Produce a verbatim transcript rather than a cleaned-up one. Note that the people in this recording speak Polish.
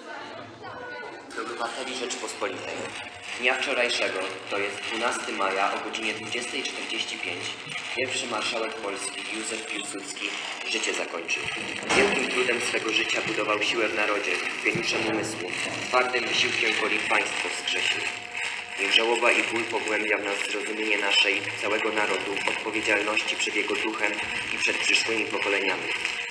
Do obywateli Rzeczypospolitej. Dnia wczorajszego, to jest dwunastego maja o godzinie dwudziestej czterdzieści pięć, pierwszy marszałek Polski Józef Piłsudski życie zakończył. Wielkim trudem swego życia budował siłę w narodzie, geniuszem umysłu, twardym wysiłkiem woli państwo wskrzesił. Niech żałoba i ból pogłębia w nas zrozumienie naszej, całego narodu, odpowiedzialności przed jego duchem i przed przyszłymi pokoleniami.